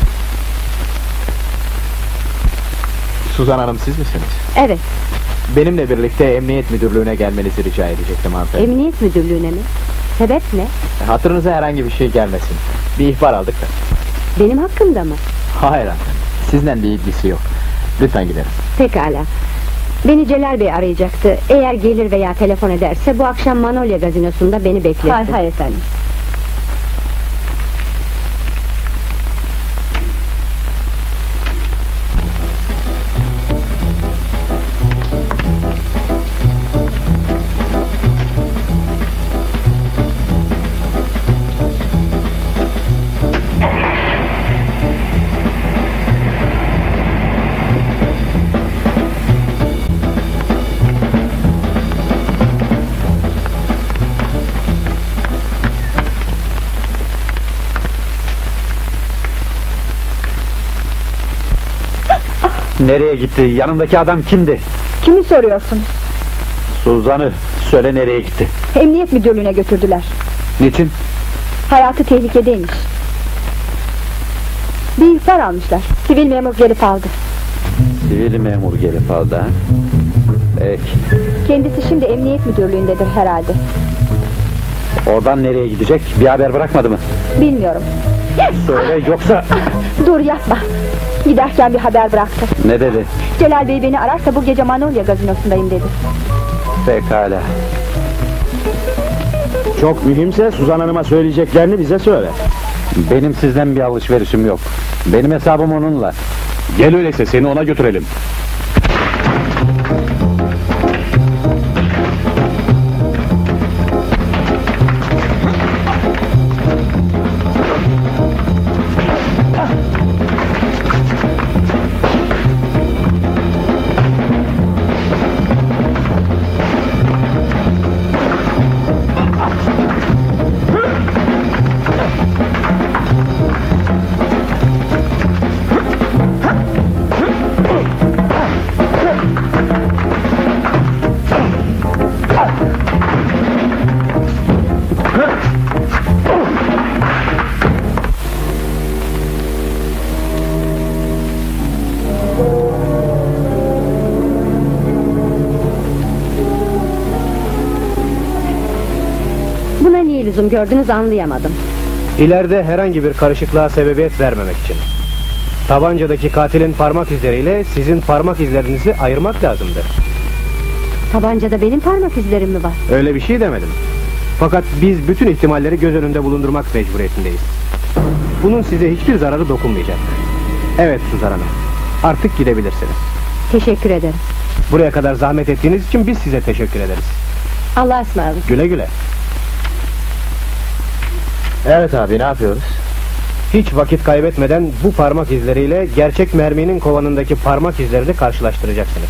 Suzan Hanım siz misiniz? Evet, Benimle birlikte emniyet müdürlüğüne gelmenizi rica edecektim hanımefendi. emniyet müdürlüğüne mi? Sebep ne? Hatırınıza herhangi bir şey gelmesin. Bir ihbar aldık da. Benim hakkımda mı? Hayır hanımefendi. Sizinle bir ilgisi yok. Lütfen gidelim. Pekala. Beni Celal Bey arayacaktı. Eğer gelir veya telefon ederse bu akşam Manolya gazinosunda beni beklesin. Hay efendim. Nereye gitti? Yanındaki adam kimdi? Kimi soruyorsun? Suzan'ı. Söyle nereye gitti? Emniyet müdürlüğüne götürdüler. Niçin? Hayatı tehlikedeymiş. Bir ihbar almışlar. Sivil memur gelip aldı. Sivil memur gelip aldı ha? Peki. Kendisi şimdi emniyet müdürlüğündedir herhalde. Oradan nereye gidecek? Bir haber bırakmadı mı? Bilmiyorum. Söyle yoksa... Dur yapma. Giderken bir haber bıraktı. Ne dedi? Celal Bey beni ararsa bu gece Manolya gazinosundayım dedi. Pekala. Çok mühimse Suzan Hanım'a söyleyeceklerini bize söyle. Benim sizden bir alışverişim yok. Benim hesabım onunla. Gel öyleyse seni ona götürelim. lüzum gördünüz anlayamadım. İleride herhangi bir karışıklığa sebebiyet vermemek için. Tabancadaki katilin parmak izleriyle sizin parmak izlerinizi ayırmak lazımdır. Tabancada benim parmak izlerim mi var? Öyle bir şey demedim. Fakat biz bütün ihtimalleri göz önünde bulundurmak mecburiyetindeyiz. Bunun size hiçbir zararı dokunmayacak. Evet Suzan Hanım, artık gidebilirsiniz. Teşekkür ederim. Buraya kadar zahmet ettiğiniz için biz size teşekkür ederiz. Allah'a ısmarladık. Güle güle. Evet abi, ne yapıyoruz? Hiç vakit kaybetmeden bu parmak izleriyle gerçek merminin kovanındaki parmak izlerini karşılaştıracaksınız.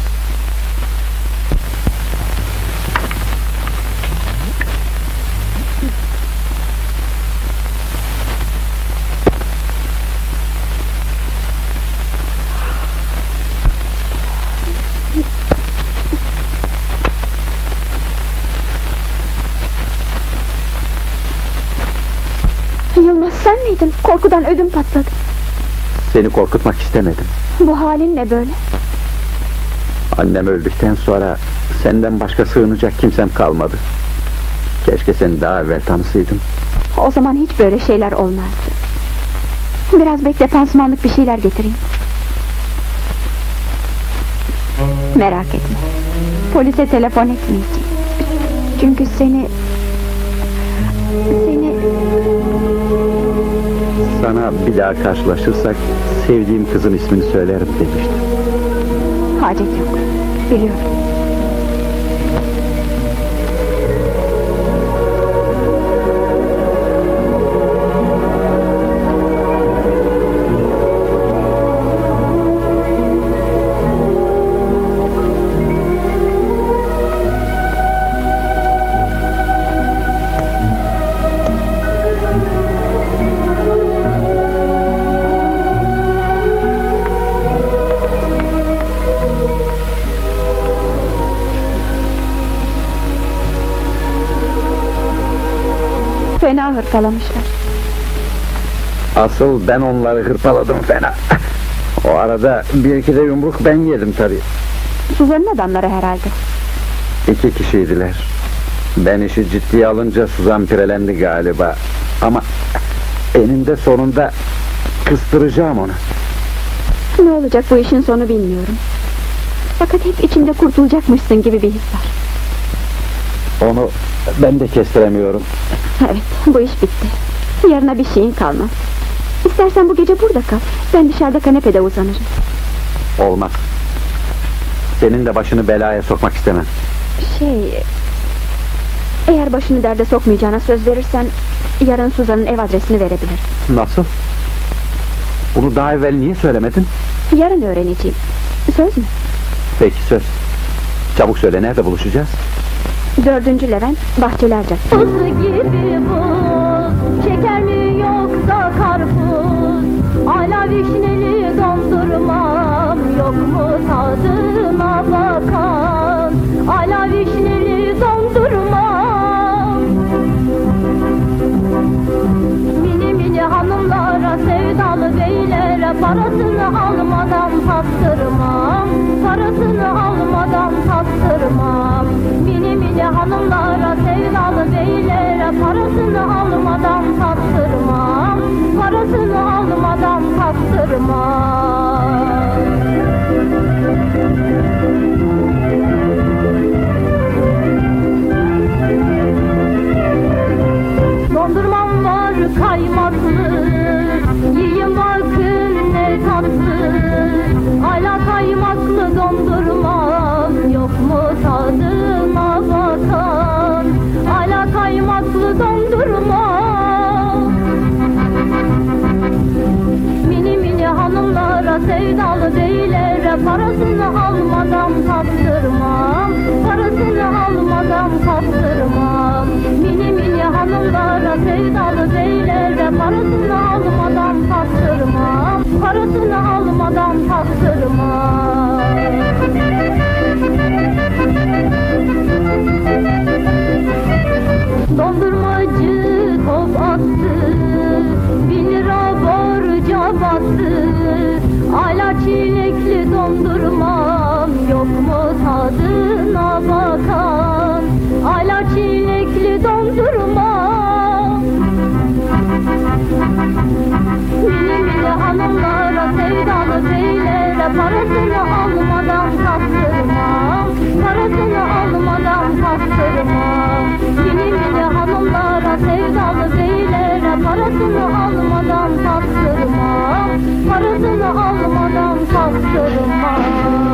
Yılmaz, sen miydin? Korkudan ödüm patladı. Seni korkutmak istemedim. Bu halin ne böyle? Annem öldükten sonra senden başka sığınacak kimsem kalmadı. Keşke seni daha evvel tanısaydım. O zaman hiç böyle şeyler olmazdı. Biraz bekle, pansumanlık bir şeyler getireyim. Merak etme. Polise telefon etmeyeceğim. Çünkü seni... Sana bir daha karşılaşırsak sevdiğim kızın ismini söylerim demiştim. Hacet yok. Biliyorum. Fena hırpalamışlar. Asıl ben onları hırpaladım fena. O arada bir iki de yumruk ben yedim tabii. Suzan'ın adamları herhalde. 2 kişiydiler. Ben işi ciddiye alınca Suzan pirelendi galiba. Ama eninde sonunda kıstıracağım onu. Ne olacak bu işin sonu bilmiyorum. Fakat hep içinde kurtulacakmışsın gibi bir his var. Onu ben de kestiremiyorum. Evet, bu iş bitti. Yarına bir şeyin kalmaz. İstersen bu gece burada kal. Ben dışarıda kanepede uzanırım. Olmaz. Senin de başını belaya sokmak istemem. Eğer başını derde sokmayacağına söz verirsen... yarın Suzan'ın ev adresini verebilirim. Nasıl? Bunu daha evvel niye söylemedin? Yarın öğreneceğim. Söz mü? Peki söz. Çabuk söyle, nerede buluşacağız? 4. Levent, Bahçelerce. Fıstık gibi buz, şeker mi yoksa karpuz, ala vişneli dondurmam, yok mu tadına bakan, ala vişneli dondurmam. Mini mini hanımlara, sevdalı beylere, parasını almadan tattırmam, parasını almadan tattırmam. Mini mini hanımlara, sevdalı beylere, parasını almadan tattırmam, parasını almadan tattırmam. Dondurmam var kaymaklı, yiyin bakın ne tatlı, ala kaymaklı dondurmam, yok mu tadına bakan, ala kaymaklı dondurmam. Mini mini hanımlara, sevdalı beylere, parasını almadan tattırmam, parasını almadan tattırmam. Mini mini hanımlara, sevdalı beylere, parasını almadan tattırmam, parasını almadan tattırmam. Dondurmacı top attı, 1000 lira borca battı, ala çilekli dondurmam, yok mu tadına bakan, ala çilekli dondurmam. Parasını almadan kaptırmam, parasını almadan kaptırmam. Kiminle hanımlara, sevdalı beylere, parasını almadan kaptırmam, parasını almadan kaptırmam.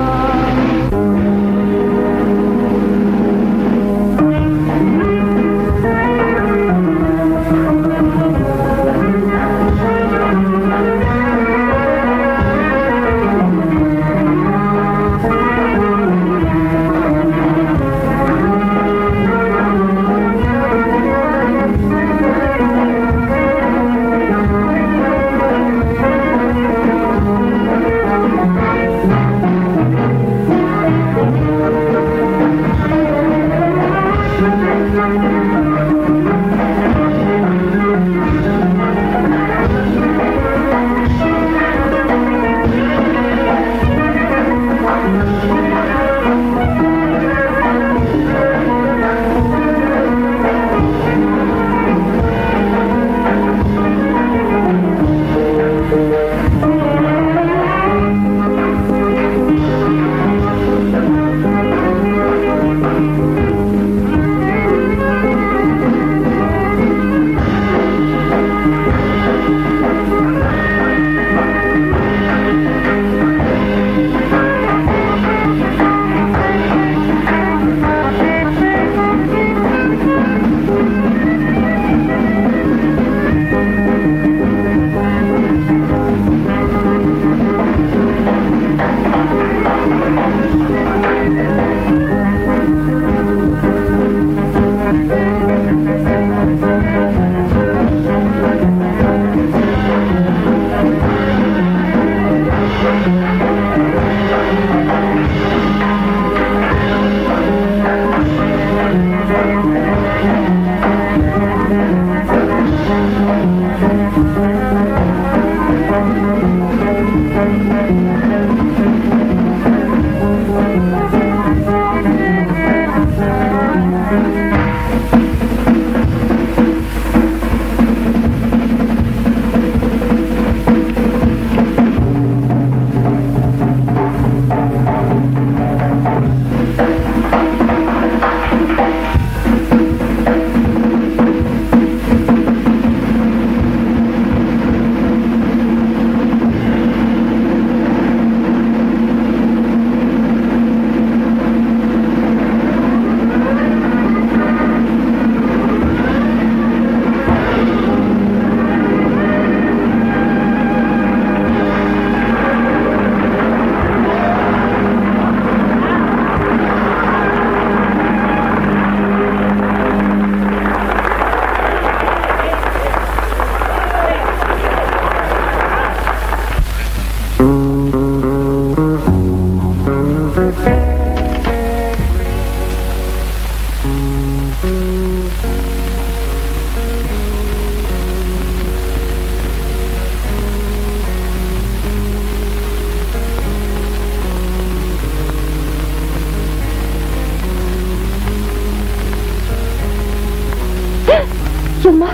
Yılmaz,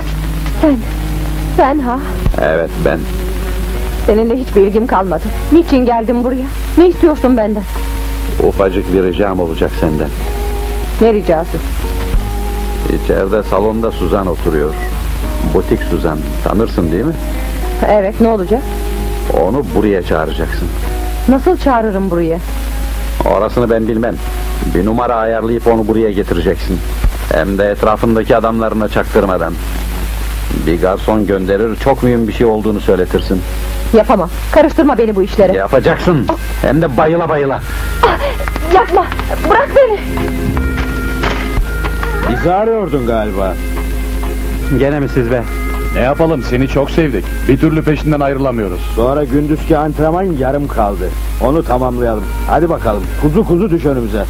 sen ha? Evet, ben. Seninle hiçbir ilgim kalmadı. Niçin geldin buraya? Ne istiyorsun benden? Ufacık bir ricam olacak senden. Ne ricası? İçeride salonda Suzan oturuyor. Butik Suzan, tanırsın değil mi? Evet, ne olacak? Onu buraya çağıracaksın. Nasıl çağırırım buraya? Orasını ben bilmem. Bir numara ayarlayıp onu buraya getireceksin. Hem de etrafındaki adamlarına çaktırmadan. Bir garson gönderir, çok mühim bir şey olduğunu söyletirsin. Yapamam, karıştırma beni bu işlere. Yapacaksın, hem de bayıla bayıla. Yapma, bırak beni. Bizi arıyordun galiba. Gene mi siz be? Ne yapalım, seni çok sevdik. Bir türlü peşinden ayrılamıyoruz. Sonra gündüzki antrenman yarım kaldı. Onu tamamlayalım. Hadi bakalım, kuzu kuzu düş önümüze.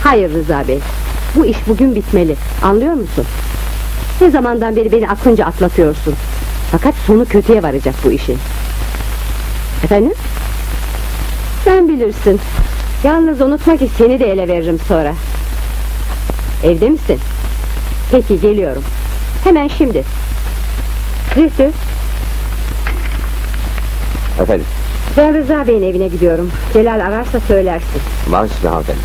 Hayır Rıza Bey, bu iş bugün bitmeli, anlıyor musun? Ne zamandan beri beni aklınca atlatıyorsun. Fakat sonu kötüye varacak bu işin. Efendim? Sen bilirsin. Yalnız unutma ki seni de ele veririm sonra. Evde misin? Peki, geliyorum. Hemen şimdi. Zühtü, Efendim, ben Rıza Bey'in evine gidiyorum. Celal ararsa söylersin. baş üstüne hanımefendi.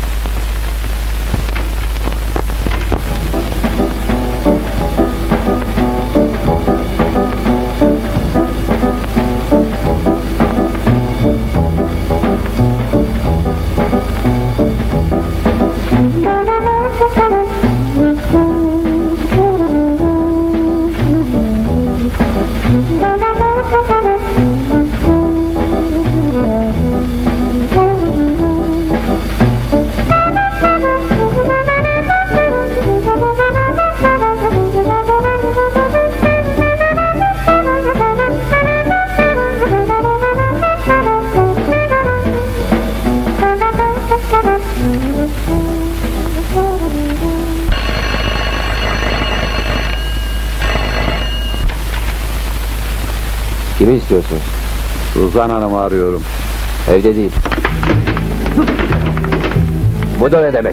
Kimi istiyorsunuz? Suzan Hanım'ı arıyorum. Evde değil. Bu da ne demek?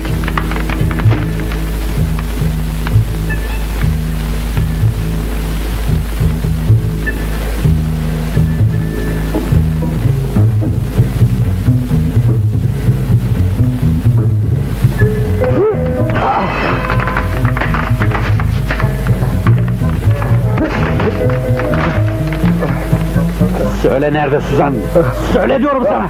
Söyle nerede Suzan? Söyle diyorum sana!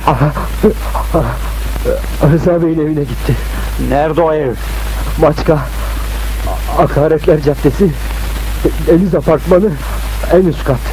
Rıza Bey'in evine gitti. Nerede o ev? Maçka, Akaretler Caddesi, Deniz Apartmanı, en üst kat.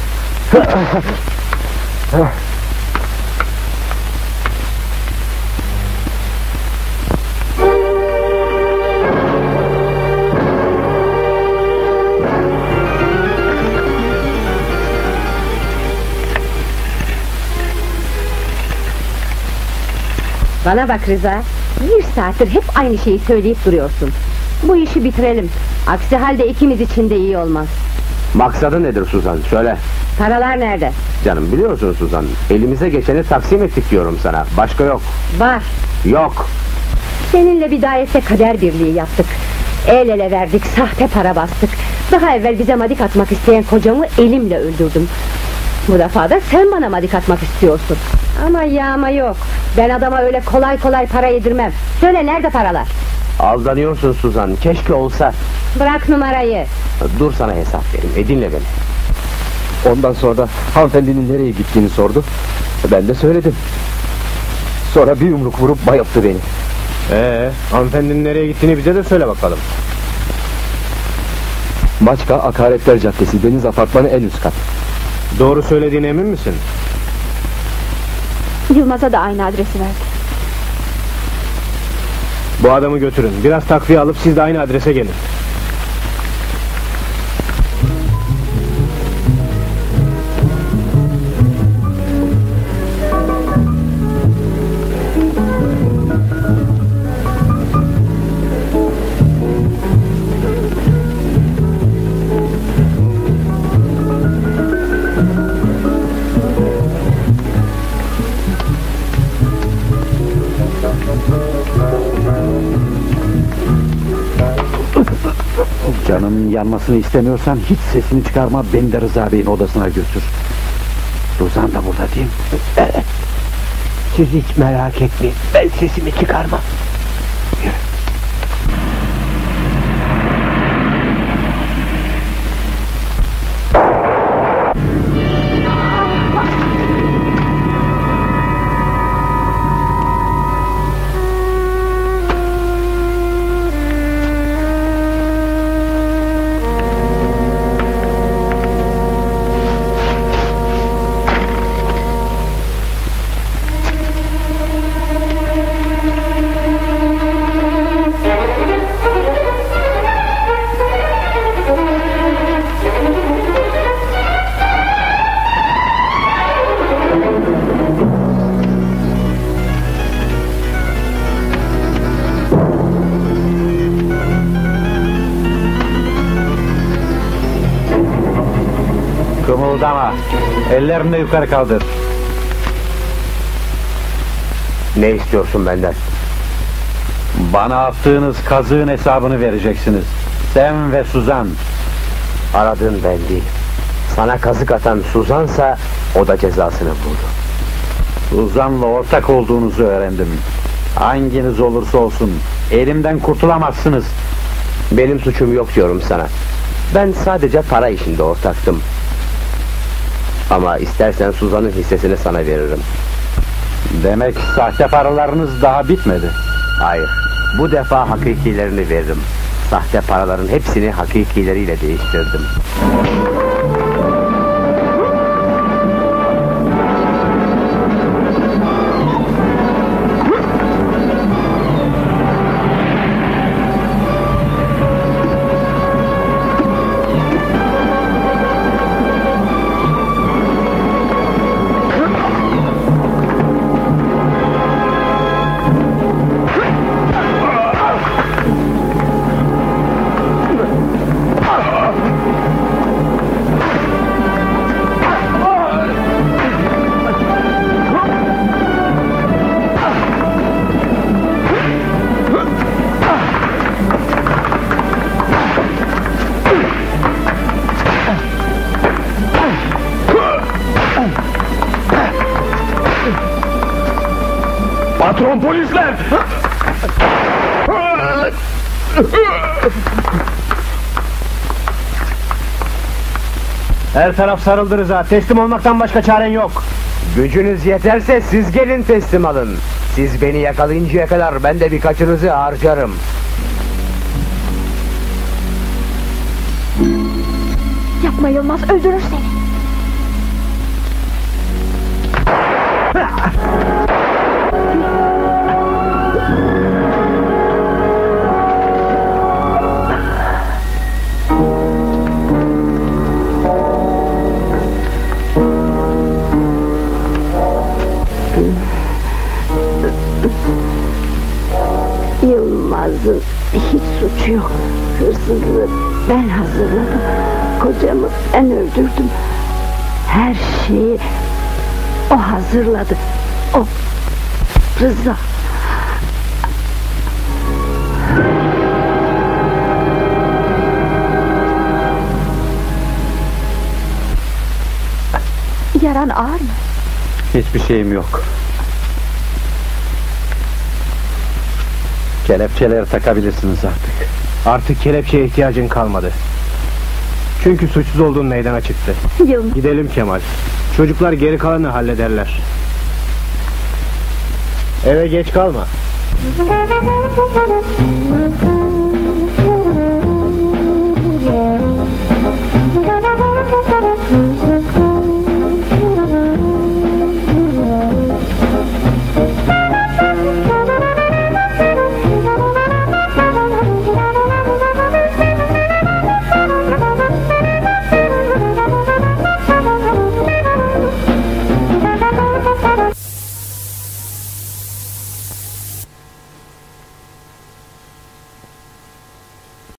Bana bak Rıza, bir saattir hep aynı şeyi söyleyip duruyorsun. Bu işi bitirelim. Aksi halde ikimiz için de iyi olmaz. Maksadı nedir Suzan? Söyle. Paralar nerede? Canım biliyorsun Suzan, elimize geçeni taksim ettik diyorum sana. Başka yok. Var. Yok. Seninle bir dairette kader birliği yaptık. El ele verdik, sahte para bastık. Daha evvel bize madik atmak isteyen kocamı elimle öldürdüm. Bu defa da sen bana madik atmak istiyorsun. Ama yağma yok. Ben adama öyle kolay kolay para yedirmem. Söyle nerede paralar? Aldanıyorsun Suzan, keşke olsa. Bırak numarayı. Dur sana hesap vereyim, dinle beni. Ondan sonra hanımefendinin nereye gittiğini sordu. Ben de söyledim. Sonra bir yumruk vurup bayılttı beni. Hanımefendinin nereye gittiğini bize de söyle bakalım. Maçka, Akaretler Caddesi, Deniz Apartmanı, en üst kat. Doğru söylediğine emin misin? Yılmaz'a da aynı adresi verdi. Bu adamı götürün, biraz takviye alıp siz de aynı adrese gelin. Canımın yanmasını istemiyorsan hiç sesini çıkarma, beni de Rıza Bey'in odasına götür. Suzan da burada değil mi? Evet. Siz hiç merak etmeyin, ben sesimi çıkarmam. Kımıldama. Ellerini de yukarı kaldır. Ne istiyorsun benden? Bana attığınız kazığın hesabını vereceksiniz. Sen ve Suzan. Aradığın ben değil. Sana kazık atan Suzan'sa o da cezasını buldu. Suzan'la ortak olduğunuzu öğrendim. Hanginiz olursa olsun elimden kurtulamazsınız. Benim suçum yok diyorum sana. Ben sadece para işinde ortaktım. Ama istersen Suzan'ın hissesini sana veririm. Demek sahte paralarınız daha bitmedi. Hayır, bu defa hakikilerini veririm. Sahte paraların hepsini hakikileriyle değiştirdim. Patron, polisler! Her taraf sarıldı Rıza. Teslim olmaktan başka çaren yok. Gücünüz yeterse siz gelin teslim alın. Siz beni yakalayıncaya kadar ben de birkaçınızı harcarım. Yapma Yılmaz, öldürür seni. Yılmaz'ın hiç suçu yok. Hırsızlığı ben hazırladım. Kocamı ben öldürdüm. Her şeyi o hazırladı. O Rıza. Yaran ağır mı? Hiçbir şeyim yok. Kelepçeleri takabilirsiniz artık. Artık kelepçeye ihtiyacın kalmadı. Çünkü suçsuz olduğun meydana çıktı. Yılmaz. Gidelim Kemal. Çocuklar geri kalanı hallederler. Eve geç kalma.